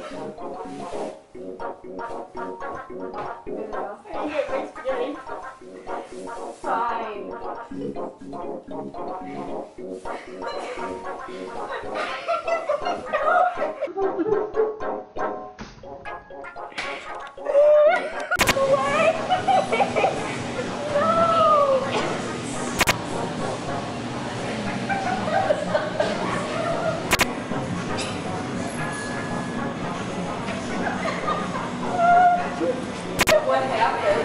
Fine. What happened?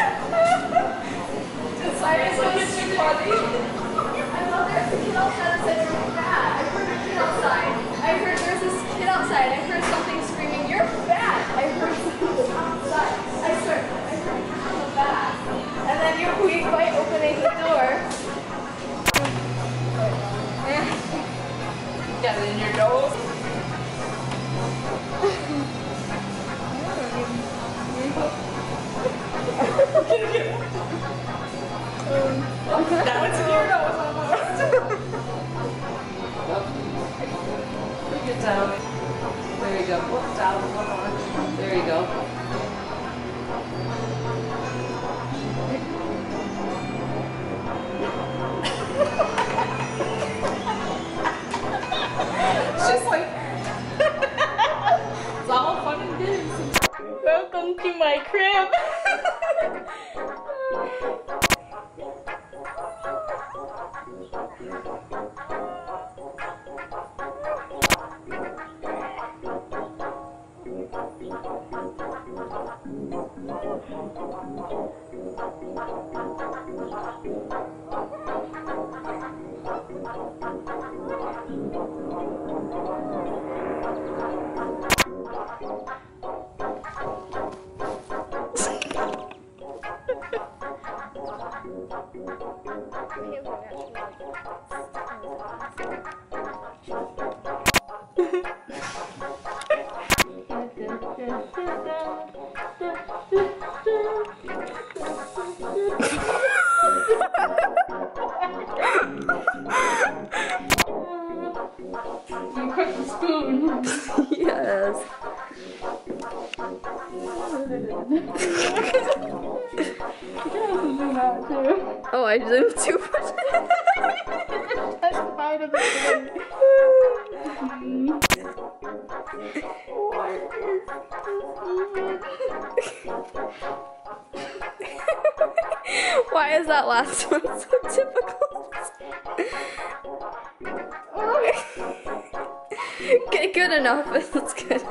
Cyrus was too funny. I love there's a kid outside that said you're fat. I heard a kid outside. I heard there's this kid outside. I heard something screaming, you're fat. I heard something outside. I swear, I heard it from the back. And then you squeak by opening the door. Get it in your nose. That one's in your nose almost. Look it down. There you go. Whoop, down one more. There you go. It's just like it's all fun and games. Welcome to my crib. You cooked the spoon. Yes. Oh, I zoomed too much. That's part of the thing. What is this even? Why is that last one so difficult? Get good enough. It's good.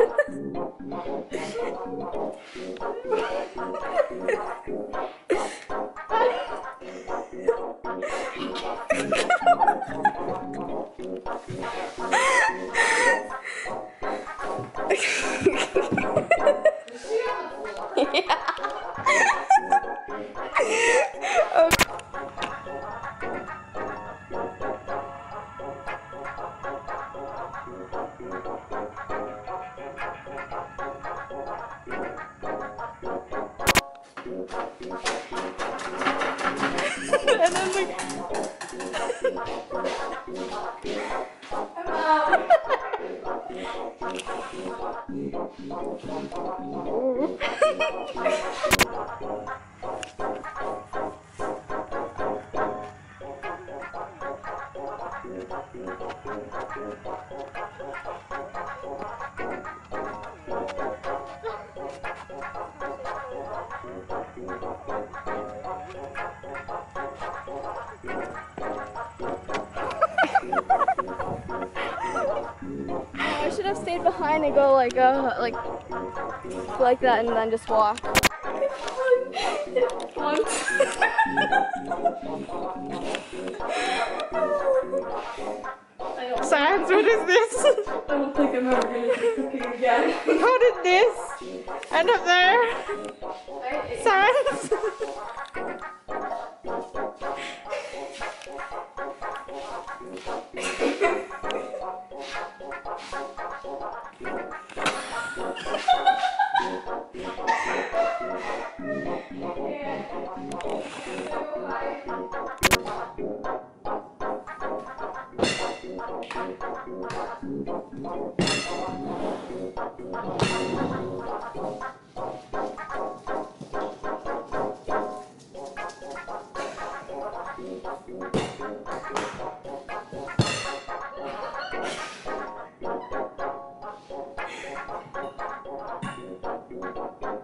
And then like I should have stayed behind and go like that and then just walk. Sans, what is this? I don't think I'm ever gonna do cooking again. How did this end up there? Sans?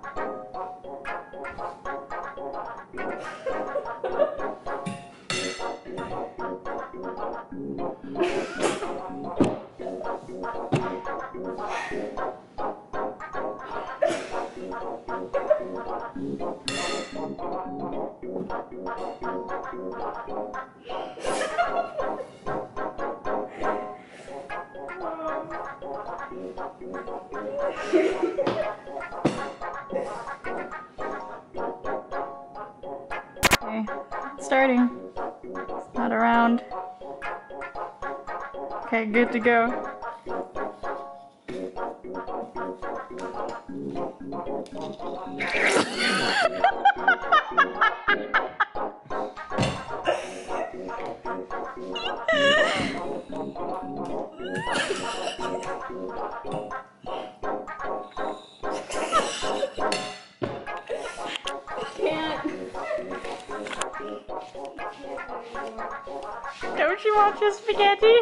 Okay, starting. It's not around. Okay, good to go. Don't you want your spaghetti?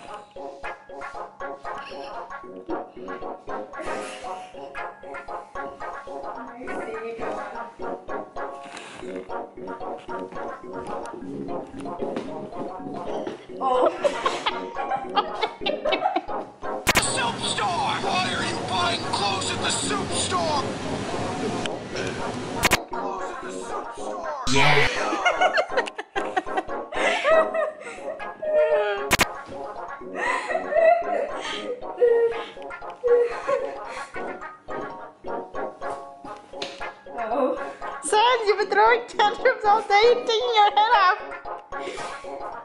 Soup store! Why are you buying clothes at the soup store? Clothes at the soup store! Yeah! Sans, you've been throwing tantrums all day and taking your head off.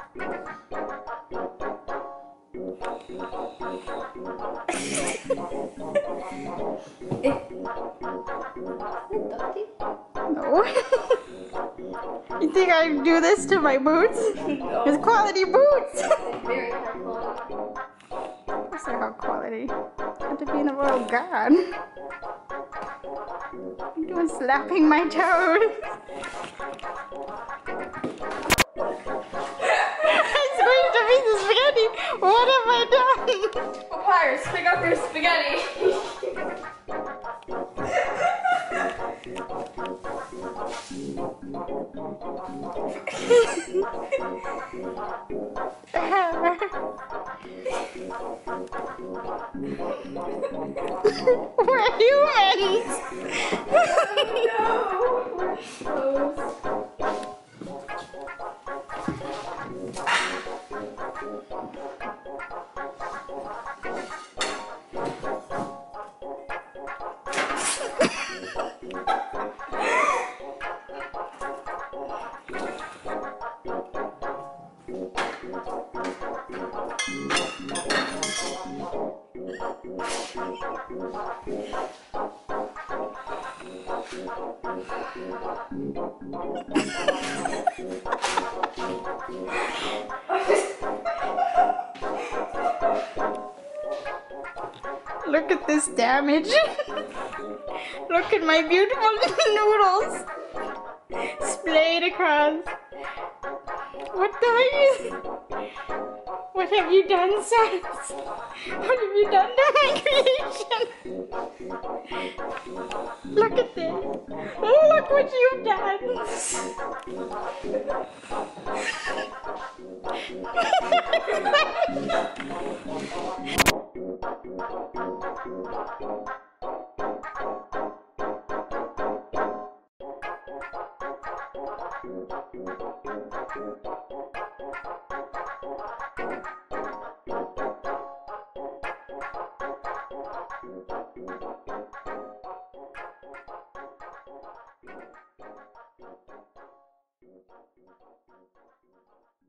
No. You think I do this to my boots? No. It's quality boots. Very high quality. What's their high quality? Have to be in the royal guard. I'm doing slapping my toes. I'm supposed to be the spaghetti. What have I done? Papyrus, pick up your spaghetti. We're humans. No, we're close. Look at this damage. Look at my beautiful noodles splayed across. What have you done, Sans? What have you done to my creation? Look at this. Oh, look what you've done.